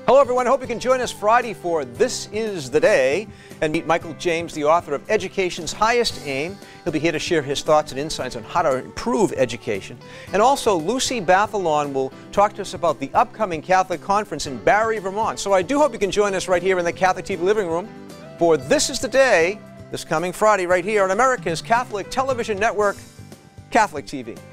Hello everyone, I hope you can join us Friday for This Is the Day and meet Michael James, the author of Education's Highest Aim. He'll be here to share his thoughts and insights on how to improve education. And also Lucy Bathalon will talk to us about the upcoming Catholic Conference in Barrie, Vermont. So I do hope you can join us right here in the Catholic TV living room for This Is the Day, this coming Friday right here on America's Catholic television network, Catholic TV.